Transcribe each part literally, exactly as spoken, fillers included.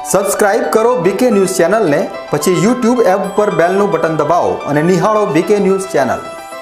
Subscribe કરો બીકે news ચેનલને, પછી યુટ્યુબ એપ પર બેલનું બટન દબાવો અને નિહાળો બીકે ન્યૂઝ ચેનલ।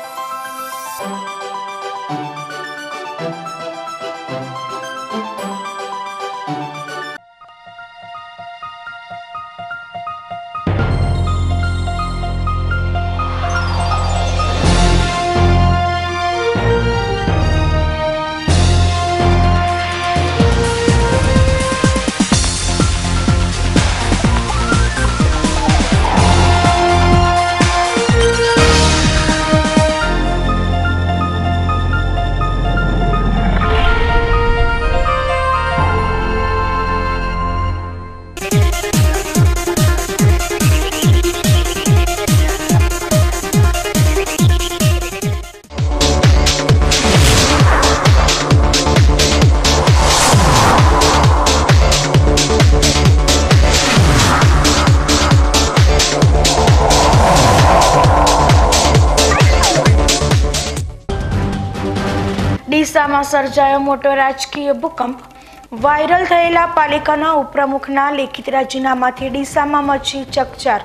ડીસામાં સર્જાયો મોટો રાજકીય ભૂકંપ। વાયરલ થયેલા પાલિકાના ઉપપ્રમુખના લેખિત રાજીનામાથી ડીસામાં મચી ચકચાર।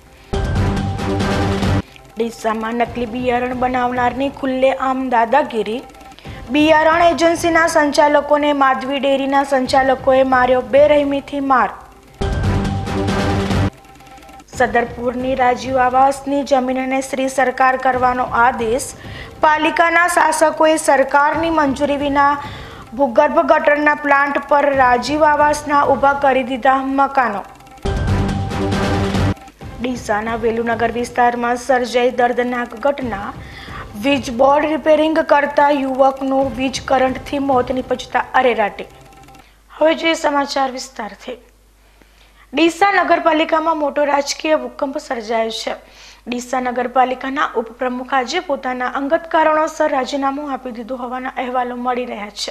ડીસામાં નકલી બિયારણ બનાવનારની ખુલ્લેઆમ દાદાગીરી। બિયારણ એજન્સીના સંચાલકોને માધવી ડેરીના સંચાલકોએ માર્યો બેરહેમીથી માર। સદરપુરની રાજીવ આવાસની જમીનને શ્રી સરકાર કરવાનો આદેશ। પાલિકાના શાસકોએ સરકારની મંજૂરી વિના ભૂગર્ભ ગટરના પ્લાન્ટ પર રાજીવ આવાસના ઊભા કરી દીધા મકાનો। ડીસાના વેલુનગર વિસ્તારમાં સર્જાઈ દર્દનાક ઘટના। વીજ બોર્ડ રિપેરિંગ કરતા યુવકનું વીજ કરંટથી મોત નિપજતા અરેરાટી। હવે જોઈએ સમાચાર વિસ્તારથી। ડીસા નગરપાલિકામાં મોટો રાજકીય ભૂકંપ સર્જાયો છે। ડીસા નગરપાલિકાના ઉપપ્રમુખ આજે પોતાના અંગત કારણોસર રાજીનામું આપી દીધું હોવાના અહેવાલો મળી રહ્યા છે।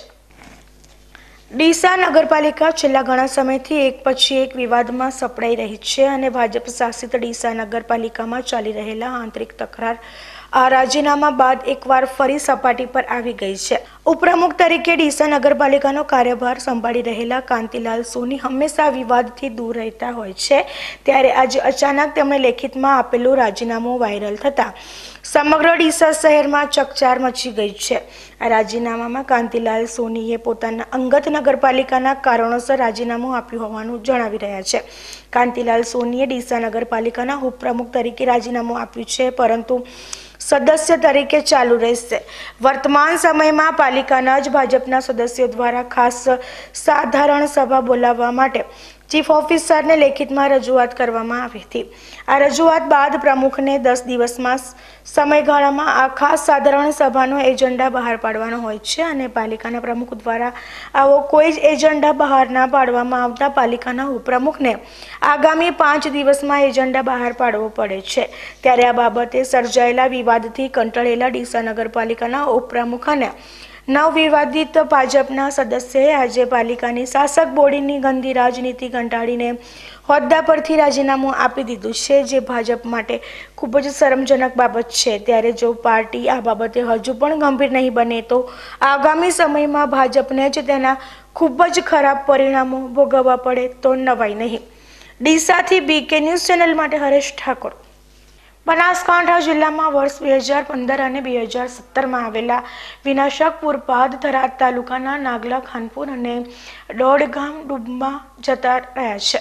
ડીસા નગરપાલિકા છેલ્લા ઘણા સમયથી એક પછી એક વિવાદમાં સપડાઈ રહી છે અને ભાજપ શાસિત ડીસા નગરપાલિકામાં ચાલી રહેલા આંતરિક તકરાર આ રાજીનામા બાદ એકવાર ફરી સપાટી પર આવી ગઈ છે। ઉપપ્રમુખ તરીકે ડીસા નગરપાલિકાનો કાર્યભાર સંભાળી રહેલા કાંતિલાલ સોની હંમેશા વિવાદથી દૂર રહેતા હોય છે, ત્યારે આજે અચાનક તેમણે લેખિતમાં આપેલું રાજીનામું વાયરલ થતા સમગ્ર ડીસા શહેરમાં ચકચાર મચી ગઈ છે। આ રાજીનામામાં કાંતિલાલ સોનીએ પોતાના અંગત નગરપાલિકાના કારણોસર રાજીનામું આપ્યું હોવાનું જણાવી રહ્યા છે। કાંતિલાલ સોનીએ ડીસા નગરપાલિકાના ઉપપ્રમુખ તરીકે રાજીનામું આપ્યું છે, પરંતુ સદસ્ય તરીકે ચાલુ રહેશે। વર્તમાન સમયમાં પાલિકાના જ ભાજપના સદસ્યો દ્વારા ખાસ સાધારણ સભા બોલાવવા માટે ચીફ ઓફિસરને લેખિતમાં રજૂઆત કરવામાં આવી હતી। આ રજૂઆત બાદ પ્રમુખને દસ દિવસમાં સમયગાળામાં આ ખાસ સાધારણ સભાનો એજન્ડા બહાર પાડવાનો હોય છે અને પાલિકાના પ્રમુખ દ્વારા આવો કોઈ જ એજન્ડા બહાર ના પાડવામાં આવતા પાલિકાના ઉપપ્રમુખને આગામી પાંચ દિવસમાં એજન્ડા બહાર પાડવો પડે છે। ત્યારે આ બાબતે સર્જાયેલા વિવાદથી કંટાળેલા ડીસા નગરપાલિકાના ઉપપ્રમુખ અને નવવિવાદિત ભાજપના સદસ્યએ આજે પાલિકાની શાસક બોડીની ગંદી રાજનીતિ કંટાળીને હોદ્દા પરથી રાજીનામું આપી દીધું છે, જે ભાજપ માટે ખૂબ જ શરમજનક બાબત છે। ત્યારે જો પાર્ટી આ બાબતે હજુ પણ ગંભીર નહીં બને તો આગામી સમયમાં ભાજપને જ તેના ખૂબ જ ખરાબ પરિણામો ભોગવવા પડે તો નવાઈ નહીં। ડીસાથી બીકે ન્યૂઝ ચેનલ માટે હરેશ ઠાકોર। બનાસકાંઠા જિલ્લામાં વર્ષ બે હજાર પંદર અને બે હજાર સત્તરમાં આવેલા વિનાશક પૂરપાટ થરાદ તાલુકાના નાગલા ખાનપુર અને દોડ ગામ ડૂબમાં જતા રહ્યા છે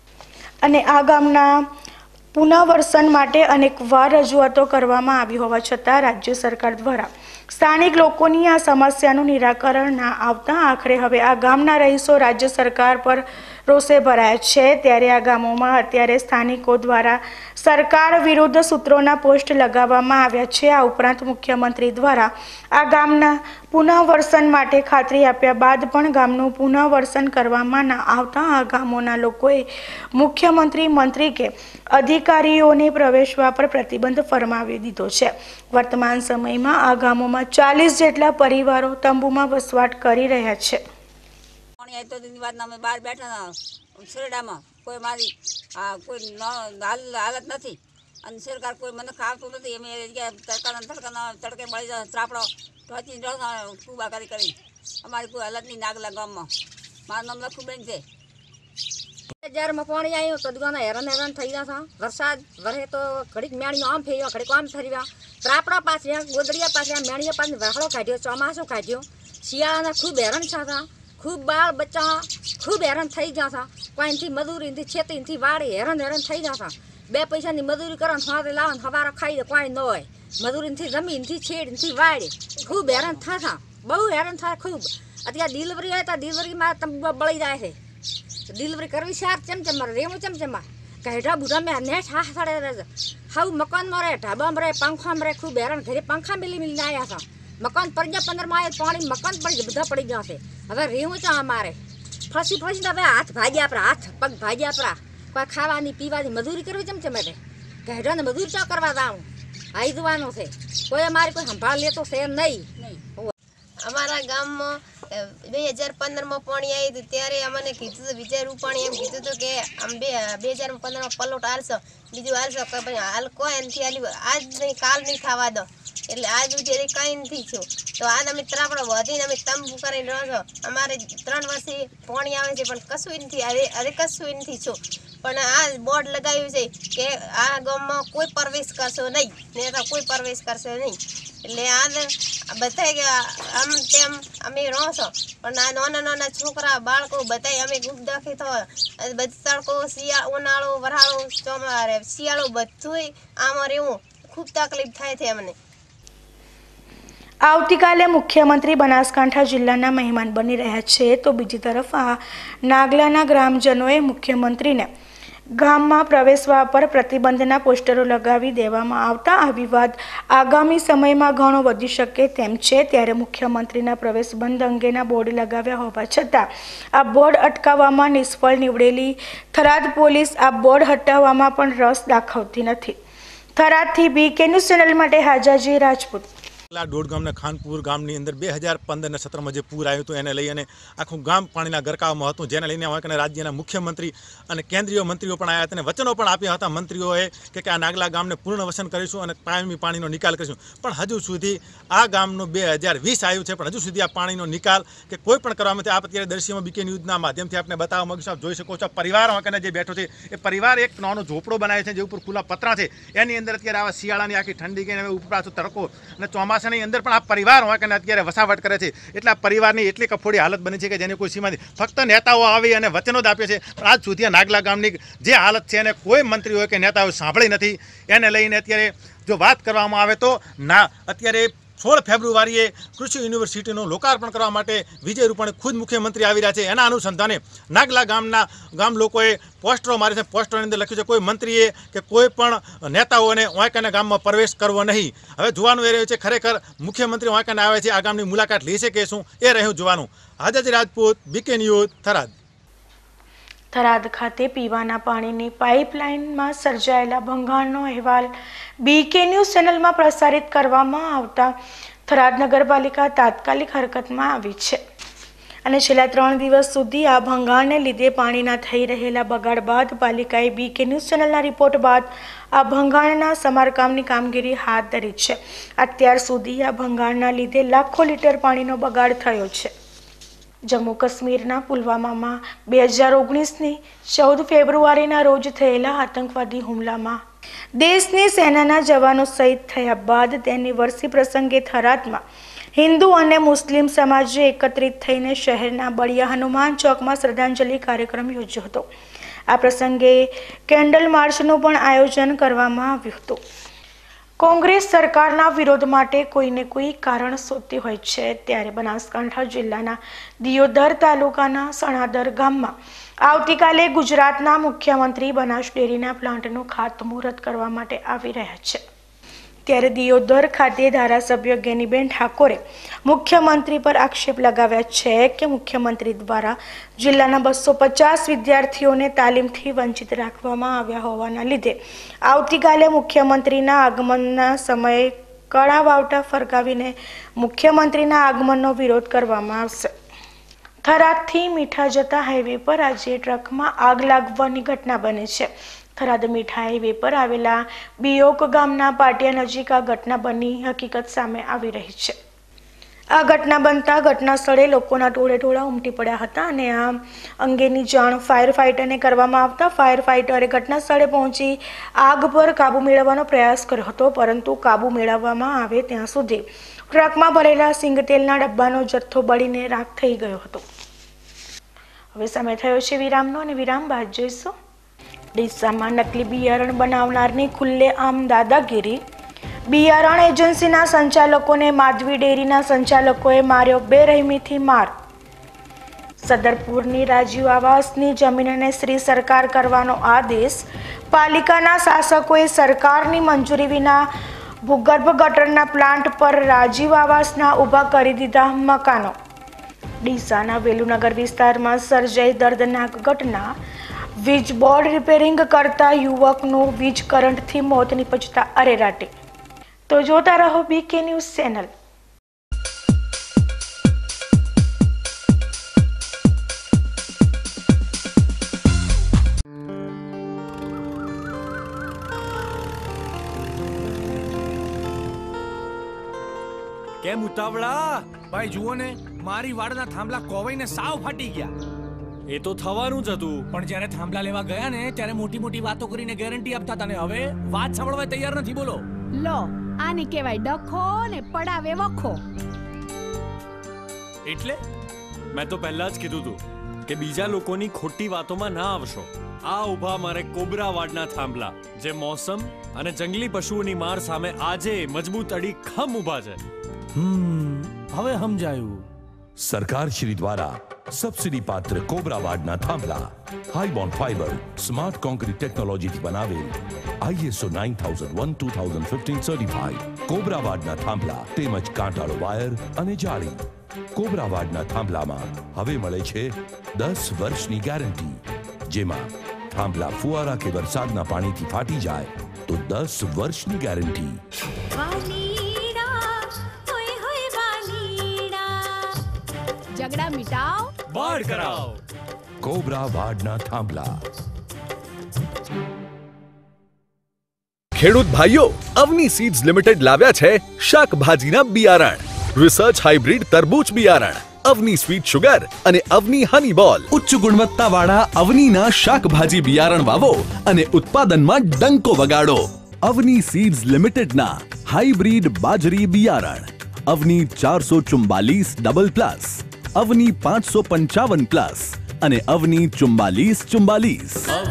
અને આ ગામના પુનર્વસન માટે અનેકવાર રજૂઆતો કરવામાં આવી હોવા છતાં રાજ્ય સરકાર દ્વારા સ્થાનિક લોકોની આ સમસ્યાનું નિરાકરણ ના આવતા આખરે હવે આ ગામના રહીશો રાજ્ય સરકાર પર રોષે ભરાયા છે। ત્યારે આ ગામોમાં અત્યારે સ્થાનિકો દ્વારા સરકાર વિરુદ્ધ સૂત્રોના પોસ્ટ લગાવવામાં આવ્યા છે। આ ઉપરાંત મુખ્યમંત્રી દ્વારા આ ગામના પુનર્વસન માટે ખાતરી આપ્યા બાદ પણ ગામનું પુનર્વસન કરવામાં ના આવતા આ ગામોના લોકોએ મુખ્યમંત્રી મંત્રી કે અધિકારીઓને પ્રવેશવા પર પ્રતિબંધ ફરમાવી દીધો છે। વર્તમાન સમયમાં આ ગામોમાં ચાલીસ જેટલા પરિવારો તંબુમાં વસવાટ કરી રહ્યા છે। બહાર બેઠા શેરડામાં કોઈ મારી કોઈ હાલત નથી અને સરકાર કોઈ મને ખાવતું નથી। અમે તડકાના તડકાના તડકે મળી જાય ત્રાપડો ઢોચી ઠૂબા કરી કરી અમારી કોઈ હાલત નહીં નાગલા ગામમાં। મારું નામ લખુબેન છે। હજાર માં પાણી આવ્યું તો દુકાના હેરાન હેરાન થઈ ગયા હતા. વરસાદ વરે તો ઘડીક મેણીઓ આમ ફેર્યો ઘડીક આમ ફર્યા. ત્રાપડા પાસે ગોદડિયા પાસે મેણીયા પાસે વહાળો કાઢ્યો, ચોમાસો કાઢ્યો. શિયાળાના ખૂબ હેરાન થયા, ખૂબ બાળ બચ્ચા ખૂબ હેરાન થઈ ગયા હતા. કોઈથી મજૂરીથી ખેતીથી વાડી હેરાન હેરાન થઈ ગયા હતા. બે પૈસાની મજૂરી કરો સાથે લાવો ને હવારો ખાઈ દે કોઈ ન હોય. મજૂરીથી જમીનથી છેડથી વાડી ખૂબ હેરાન થયા, બહુ હેરાન થાય ખૂબ. અત્યારે ડિલિવરી હોય તો ડિલિવરીમાં તમે બળી જાય છે. ડિલિવરી કરવી સાર ચમચમા રેવું ચમચમા કહેઠા બુઢા મેં નેઠ હા સાડે રહે. હાવ મકાનમાં રહે, ઢાબામાં રહે, પંખામાં રહે, ખૂબ હેરાન ઘરે પંખા મિલી મિલીને આવ્યા હતા. મકાન પડી ગયા પંદરમાં આવે પાણી મકાન પડી બધા પડી ગયા છે. હવે રેવું ચા અમારે ફસી ફસીને હવે હાથ ભાગ્યા આપણા હાથ પગ ભાગ્યા આપણા. કોઈ ખાવાની પીવાની મજૂરી કરવી ચમચમે છે. કહેઠાને મજૂરી ચા કરવા જાઉં હાઈ જવાનું છે. કોઈ અમારી કોઈ સંભાળ લેતો છે એમ નહીં. અમારા ગામમાં બે હજાર પંદરમાં પાણી આવ્યું હતું ત્યારે અમને કીધું હતું વિજય રૂપાણી એમ કીધું હતું કે આમ બે બે હજાર પંદરમાં પલોટ હાલશો, બીજું હાલશો કે ભાઈ હાલ કોઈ નથી હાલ્યું. આજ નહીં કાલ નહીં થવા દો એટલે આજ સુધી કંઈ નથી થયું. તો આજ અમે ત્રાપડો વધીને અમે તંબુ કરીને રહો છો. અમારે ત્રણ વર્ષથી પાણી આવે છે પણ કશું નથી, હવે હવે કશું નથી છું. પણ આ બોર્ડ લગાવ્યું છે કે આ ગામમાં કોઈ પ્રવેશ કરશો નહીં ને તો કોઈ પ્રવેશ કરશો નહીં. એટલે આ બધા આમ તેમ અમે રહો છો પણ આ નાના નાના છોકરા બાળકો બધા અમે ખૂબ દખી થવા બધી તડકો શિયાળો ઉનાળો વરાળો ચોમારે શિયાળો બધું આમાં રહેવું ખૂબ તકલીફ થાય છે અમને. આવતીકાલે મુખ્યમંત્રી બનાસકાંઠા જિલ્લાના મહેમાન બની રહ્યા છે, તો બીજી તરફ આ નાગલાના ગ્રામજનોએ મુખ્યમંત્રીને ગામમાં પ્રવેશવા પર પ્રતિબંધના પોસ્ટરો લગાવી દેવામાં આવતા આ વિવાદ આગામી સમયમાં ઘણો વધી શકે તેમ છે. ત્યારે મુખ્યમંત્રીના પ્રવેશ બંધ અંગેના બોર્ડ લગાવ્યા હોવા છતાં આ બોર્ડ અટકાવવામાં નિષ્ફળ નીવડેલી થરાદ પોલીસ આ બોર્ડ હટાવવામાં પણ રસ દાખવતી નથી. થરાદથી બી કે ન્યૂઝ ચેનલ માટે હાજાજી રાજપૂત. દોઢ ગામના ખાનપુર ગામની અંદર બે હજાર પંદરના સત્રમાં જે પૂર આવ્યું હતું એને લઈ અને આખું ગામ પાણીના ગરકાવમાં હતું, જેને લઈને હવે રાજ્યના મુખ્યમંત્રી અને કેન્દ્રીય મંત્રીઓ પણ આવ્યા હતા અને વચનો પણ આપ્યા હતા મંત્રીઓએ કે આ નાગલા ગામને પૂર્ણ વસન કરીશું અને કાયમી પાણીનો નિકાલ કરીશું. પણ હજુ સુધી આ ગામનું બે હજાર વીસ આવ્યું છે પણ હજુ સુધી આ પાણીનો નિકાલ કે કોઈ પણ કરવામાં નથી. આપ અત્યારે દર્શીમાં બીકે ન્યૂઝના માધ્યમથી આપણે બતાવવા માંગુ છું. આપ જોઈ શકો છો પરિવાર વાંકને જે બેઠો છે એ પરિવાર એક નાનો ઝોપડો બનાવે છે જે ઉપર ખુલ્લા પતરા છે. એની અંદર અત્યારે આવા શિયાળાની આખી ઠંડી કે ઉપર પાછો તડકો અને ચોમાસાની અંદર પણ આ પરિવાર હોય કે અત્યારે વસાવટ કરે છે. એટલે આ પરિવારની એટલી કફોડી હાલત બની છે કે જેની કોઈ સીમા નથી. ફક્ત નેતાઓ આવી અને વચનો જ આપે છે પણ આજ સુધી આ નાગલા ગામની જે હાલત છે એને કોઈ મંત્રી હોય કે નેતાઓ સાંભળી નથી. એને લઈને અત્યારે જો વાત કરવામાં આવે તો ના અત્યારે સોળ ફેબ્રુઆરીએ કૃષિ યુનિવર્સિટીનું લોકાર્પણ કરવા માટે વિજય રૂપાણી ખુદ મુખ્યમંત્રી આવી રહ્યા છે. એના અનુસંધાને નાગલા ગામના ગામ લોકોએ પોસ્ટરો મારી છે. પોસ્ટરોની અંદર લખ્યું છે કોઈ મંત્રીએ કે કોઈ પણ નેતાઓને વાંકાના ગામમાં પ્રવેશ કરવો નહીં. હવે જોવાનું એ રહ્યું છે ખરેખર મુખ્યમંત્રી વાંકાને આવે છે, આ ગામની મુલાકાત લેશે કે શું એ રહ્યું જોવાનું. Hajaji Rajput, BK news, Tharad. થરાદ ખાતે પીવાના પાણીની પાઇપલાઇનમાં સર્જાયેલા ભંગાણનો અહેવાલ બીકે ન્યૂઝ ચેનલમાં પ્રસારિત કરવામાં આવતા થરાદ નગરપાલિકા તાત્કાલિક હરકતમાં આવી છે અને છેલ્લા ત્રણ દિવસ સુધી આ ભંગાણને લીધે પાણીના થઈ રહેલા બગાડ બાદ પાલિકાએ બીકે ન્યૂઝ ચેનલના રિપોર્ટ બાદ આ ભંગાણના સમારકામની કામગીરી હાથ ધરી છે. અત્યાર સુધી આ ભંગાણના લીધે લાખો લીટર પાણીનો બગાડ થયો છે. જમ્મુ કાશ્મીરના પુલવામામાં બે હજાર ઓગણીસની ચૌદ ફેબ્રુઆરીના રોજ થયેલા આતંકવાદી હુમલામાં દેશની સેનાના જવાનો શહીદ થયા બાદ તેની વર્ષી પ્રસંગે થરાદમાં હિન્દુ અને મુસ્લિમ સમાજે એકત્રિત થઈને શહેરના બળિયા હનુમાન ચોકમાં શ્રદ્ધાંજલિ કાર્યક્રમ યોજ્યો હતો. આ પ્રસંગે કેન્ડલ માર્ચનું પણ આયોજન કરવામાં આવ્યું હતું. કોંગ્રેસ સરકારના વિરોધ માટે કોઈને કોઈ કારણ શોધતી હોય છે, ત્યારે બનાસકાંઠા જિલ્લાના દિયોદર તાલુકાના સણાદર ગામમાં આવતીકાલે ગુજરાતના મુખ્યમંત્રી બનાસ ડેરીના પ્લાન્ટનું ખાતમુહૂર્ત કરવા માટે આવી રહ્યા છે. ત્યારે દિયોદર ખાતે ધારાસભ્ય ગેનીબેન ઠાકોરે મુખ્યમંત્રી પર આક્ષેપ લગાવ્યા છે કે મુખ્યમંત્રી દ્વારા જિલ્લાના બસો પચાસ વિદ્યાર્થીઓને તાલીમથી વંચિત રાખવામાં આવ્યા હોવાના લીધે આવતીકાલે મુખ્યમંત્રીના આગમનના સમયે કળા વાવટા ફરકાવીને મુખ્યમંત્રીના આગમનનો વિરોધ કરવામાં આવશે. થરાદથી મીઠા જતા હાઈવે પર આજે ટ્રકમાં આગ લાગવાની ઘટના બની છે. થરાદ મીઠા હાઈવે પર આવેલા બિયોક ગામના પાટિયા નજીક આ ઘટના બની હકીકત સામે આવી રહી છે. આ ઘટના બનતા ઘટના સ્થળે લોકોના ટોળે ટોળા ઉમટી પડ્યા હતા અને આ અંગેની જાણ ફાયર ફાઇટરને કરવામાં આવતા ફાયર ફાઇટરે ઘટના સ્થળે પહોંચી આગ પર કાબૂ મેળવવાનો પ્રયાસ કર્યો હતો, પરંતુ કાબૂ મેળવવામાં આવે ત્યાં સુધી ટ્રકમાં ભરેલા સિંગતેલના ડબ્બાનો જથ્થો બળીને રાખ થઈ ગયો હતો। હવે સમય થયો છે વિરામનો અને વિરામ બાદ જોઈશું ડીસામાં નકલી બિયારણ બનાવનારની ખુલ્લેઆમ દાદાગીરી। બિયારણ એજન્સીના સંચાલકોને માધવી ડેરીના સંચાલકોએ માર્યો બેરહેમીથી માર। સદરપુરની રાજીવ આવાસની જમીનને શ્રી સરકાર કરવાનો આદેશ। પાલિકાના શાસકોએ સરકારની મંજૂરી વિના ભૂગર્ભ ગટરના પ્લાન્ટ પર રાજીવ આવાસના ઊભા કરી દીધા મકાનો। ડીસાના વેલુનગર વિસ્તારમાં સર્જાઈ દર્દનાક ઘટના। વીજ બોર્ડ રિપેરિંગ કરતા યુવકનું વીજ કરંટથી મોત નિપજતા અરેરાટી। તો જોતા રહો બીકે ન્યૂઝ ચેનલ। કેમ ઉતાવળા? ભાઈ જુઓ ને, મારી વાડના થાંભલા કોવાઈને સાવ ફાટી ગયા। એ તો થવાનું જ હતું, પણ જ્યારે થાંભલા લેવા ગયા ને ત્યારે મોટી મોટી વાતો કરીને ગેરંટી આપતા હતા ને હવે વાત સાંભળવા તૈયાર નથી। બોલો લો, આને કહેવાય ડખો ને પડાવે વખો। એટલે મેં તો પહેલા જ કીધું હતું કે બીજા લોકોની ખોટી વાતોમાં ના આવશો। આ ઊભા મારે કોબરા વાડના થાંભલા, જે મોસમ અને જંગલી પશુઓની માર સામે આજે મજબૂત અડીખમ ઊભા છે। હમ હવે સમજાયું। સરકાર શ્રી દ્વારા સબસિડી પાત્ર કોબરા વાડના થાંભલા high bond fibre smart concrete ટેકનોલોજીથી બનાવેલ ISO nine thousand one two thousand fifteen certified Cobra વાડના થાંભલા તેમજ કાંટાળો વાયર અને જાળી। કોબરા વાડના થાંભલામાં હવે મળે છે દસ વર્ષની ગેરંટી, જેમાં થાંભલા ફુવારા કે વરસાદના પાણીથી ફાટી જાય તો દસ વર્ષની ગેરંટી। ઝઘડા મિટાવ, બાળ કરાવ। કોબરા વાડના થાંભલા। ખેડૂત ભાઈઓ, અવની સીડ્સ લિમિટેડ લાવ્યા છે શાકભાજીના બિયારણ, રિસર્ચ હાઇબ્રિડ તરબૂચ બિયારણ, અવની સ્વીટ સુગર અને અવની હની બોલ। ઉચ્ચ ગુણવત્તાવાળા અવનીના શાકભાજી બિયારણ વાવો અને ઉત્પાદનમાં ડંકો વગાડો। અવની સીડ્સ લિમિટેડના હાઇબ્રિડ બાજરી બિયારણ અવની ચારસો ચુમ્બાલીસ ડબલ પ્લસ, અવની પાંચસો પંચાવન પ્લસ અને અવની ચુમ્બાલીસ ચુમ્બાલીસ।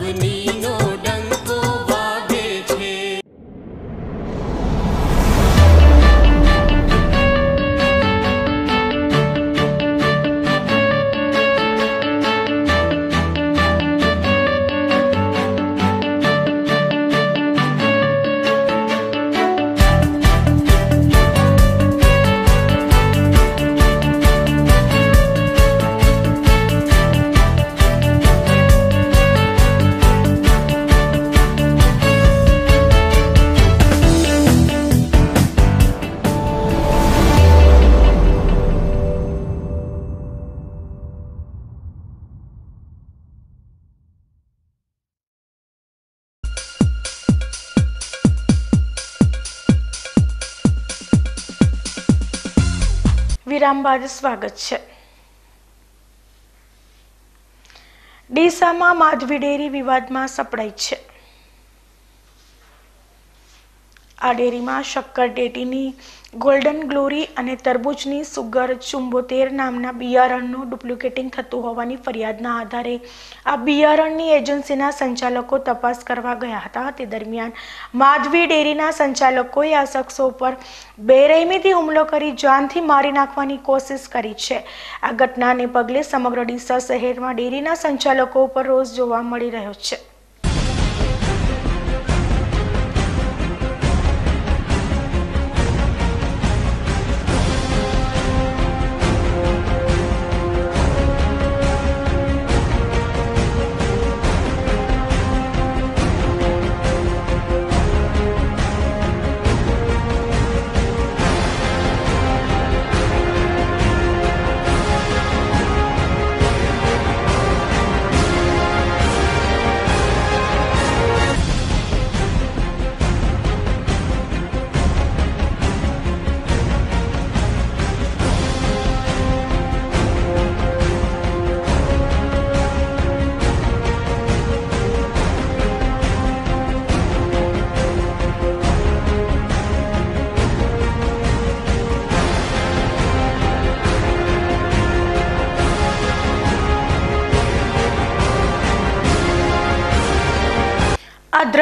વિરામ બાદ સ્વાગત છે। ડીસામાં માધવી ડેરી વિવાદમાં સપડાઈ છે। આ ડેરીમાં શક્કર ટેટીની ગોલ્ડન ગ્લોરી અને તરબૂચની સુગર ચુંબોતેર નામના બિયારણનું ડુપ્લિકેટિંગ થતું હોવાની ફરિયાદના આધારે આ બિયારણની એજન્સીના સંચાલકો તપાસ કરવા ગયા હતા। તે દરમિયાન માધવી ડેરીના સંચાલકોએ આ શખ્સો પર બેરહેમીથી હુમલો કરી જાનથી મારી નાખવાની કોશિશ કરી છે। આ ઘટનાને પગલે સમગ્ર ડીસા શહેરમાં ડેરીના સંચાલકો ઉપર રોષ જોવા મળી રહ્યો છે।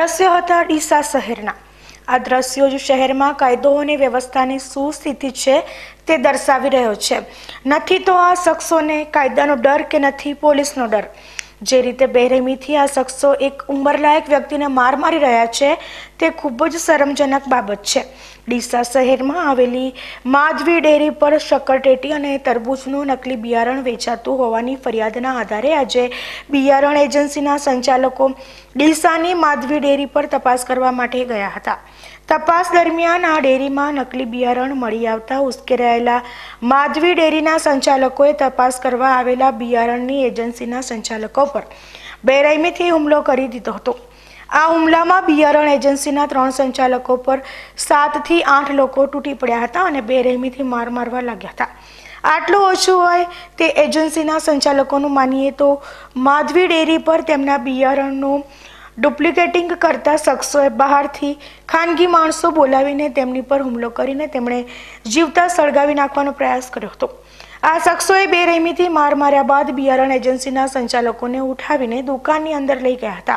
દ્રશ્યો હતા ડીસા શહેરના। આ દ્રશ્યો જ શહેરમાં કાયદો અને વ્યવસ્થાની શું સ્થિતિ છે તે દર્શાવી રહ્યો છે। નથી તો આ શખ્સોને કાયદાનો ડર કે નથી પોલીસનો ડર। જે રીતે બેરહેમીથી આ શખ્સો એક ઉંમરલાયક વ્યક્તિને માર મારી રહ્યા છે તે ખૂબ જ શરમજનક બાબત છે। ડીસા શહેરમાં આવેલી માધવી ડેરી પર શક્કરટેટી અને તરબૂચનું નકલી બિયારણ વેચાતું હોવાની ફરિયાદના આધારે આજે બિયારણ એજન્સીના સંચાલકો ડીસાની માધવી ડેરી પર તપાસ કરવા માટે ગયા હતા। તપાસ દરમિયાન આ ડેરીમાં નકલી બિયારણ મળી આવતા ઉશ્કેરાયેલા માધવી ડેરીના સંચાલકોએ તપાસ કરવા આવેલા બિયારણની એજન્સીના સંચાલકો પર બેરહેમીથી હુમલો કરી દીધો હતો। આ હુમલામાં બિયારણ એજન્સીના ત્રણ સંચાલકો પર સાતથી આઠ લોકો તૂટી પડ્યા હતા અને બેરહેમીથી માર મારવા લાગ્યા હતા। આટલું ઓછું હોય તે એજન્સીના સંચાલકોનું માનીએ તો માધવી ડેરી પર તેમના બિયારણનું ડુપ્લિકેટિંગ કરતા શખ્સોએ બહારથી ખાનગી માણસો બોલાવીને તેમની પર હુમલો કરીને તેમણે જીવતા સળગાવી નાખવાનો પ્રયાસ કર્યો હતો। આ શખ્સોએ બેરહેમીથી માર માર્યા બાદ બિયારણ એજન્સીના સંચાલકોને ઉઠાવીને દુકાનની અંદર લઈ ગયા હતા।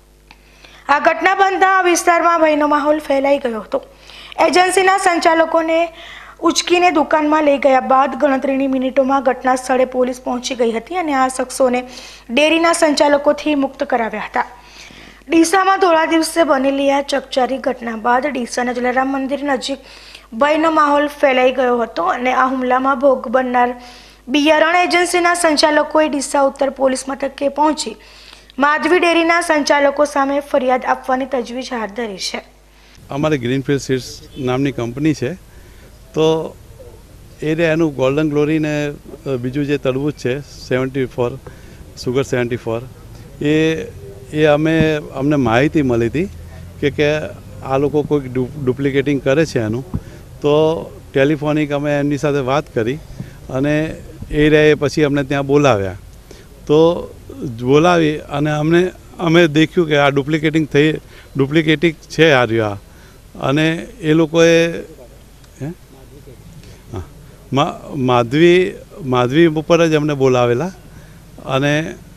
આ ઘટના બનતા આ વિસ્તારમાં ભયનો માહોલ ફેલાઈ ગયો હતો। એજન્સીના સંચાલકોને ઉચકીને દુકાનમાં લઈ ગયા બાદ ગણતરીની મિનિટોમાં ઘટના સ્થળે પોલીસ પહોંચી ગઈ હતી અને આ શખ્સોને ડેરીના સંચાલકોથી મુક્ત કરાવ્યા હતા। ડીસામાં થોડા દિવસે બનેલી આ ચકચારી ઘટના બાદ ડીસાના જલારામ મંદિર નજીક ભયનો માહોલ ફેલાઈ ગયો હતો અને આ હુમલામાં ભોગ બનનાર બિયારણ એજન્સીના સંચાલકોએ ડીસા ઉત્તર પોલીસ મથકે પહોંચી માધવી ડેરીના સંચાલકો સામે ફરિયાદ આપવાની તજવીજ હાથ ધરી છે। અમારે ગ્રીનફિલ્ડ સીડ્સ નામની કંપની છે, તો એ એનું ગોલ્ડન ગ્લોરી ને બીજું જે તરબૂચ છે seventy four sugar seventy four એ એ અમે અમને માહિતી મળી હતી કે કે આ લોકો કોઈક ડુપ્લિકેટિંગ કરે છે એનું, તો ટેલિફોનિક અમે એમની સાથે વાત કરી અને એ રહે પછી અમને ત્યાં બોલાવ્યા। તો બોલાવી અને અમને અમે દેખ્યું કે આ ડુપ્લિકેટિંગ થઈ ડુપ્લિકેટિંગ છે આ રહ્યું આ, અને એ લોકોએ માધવી માધવી ઉપર જ અમને બોલાવેલા અને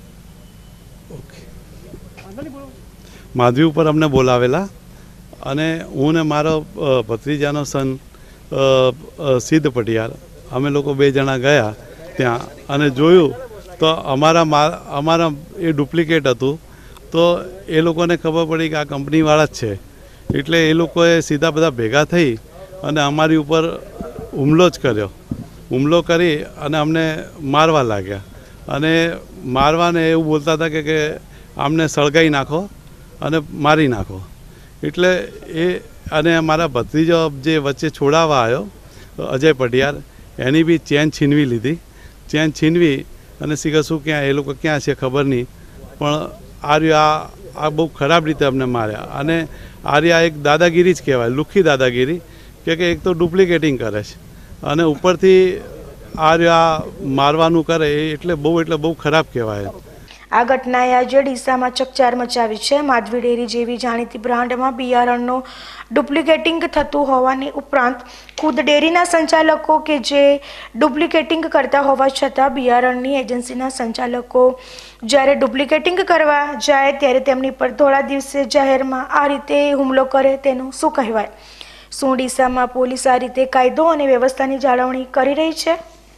માધવી ઉપર અમને બોલાવેલા અને હું ને મારો ભત્રીજાનો સન સિદ્ધ પટિયાર અમે લોકો બે જણા ગયા ત્યાં અને જોયું તો અમારા અમારા એ ડુપ્લિકેટ હતું। તો એ લોકોને ખબર પડી કે આ કંપનીવાળા જ છે, એટલે એ લોકોએ સીધા બધા ભેગા થઈ અને અમારી ઉપર હુમલો જ કર્યો। હુમલો કરી અને અમને મારવા લાગ્યા અને મારવાને એવું બોલતા હતા કે કે આમને સળગાવી નાખો અને મારી નાખો। એટલે એ અને મારા ભત્રીજો જે વચ્ચે છોડાવવા આવ્યો અજય પટિયાર, એની બી ચેન છીનવી લીધી। ચેન છીનવી અને શીખર શું ક્યાં એ લોકો ક્યાં છે ખબર નહીં, પણ આર્ય આ આ બહુ ખરાબ રીતે અમને માર્યા અને આર્ય એક દાદાગીરી જ કહેવાય, લુખ્ખી દાદાગીરી કે કે એક તો ડુપ્લિકેટિંગ કરે છે અને ઉપરથી આર્ય આ મારવાનું કરે એટલે બહુ એટલે બહુ ખરાબ કહેવાય। આ ઘટનાએ આજે ડીસામાં ચકચાર મચાવી છે। માધવી ડેરી જેવી જાણીતી બ્રાન્ડમાં બિયારણનું ડુપ્લિકેટિંગ થતું હોવાની ઉપરાંત ખુદ ડેરીના સંચાલકો કે જે ડુપ્લિકેટિંગ કરતા હોવા છતાં બિયારણની એજન્સીના સંચાલકો જ્યારે ડુપ્લિકેટિંગ કરવા જાય ત્યારે તેમની પર થોડા દિવસે જાહેરમાં આ રીતે હુમલો કરે તેનું શું કહેવાય? શું ડીસામાં પોલીસ આ રીતે કાયદો અને વ્યવસ્થાની જાળવણી કરી રહી છે?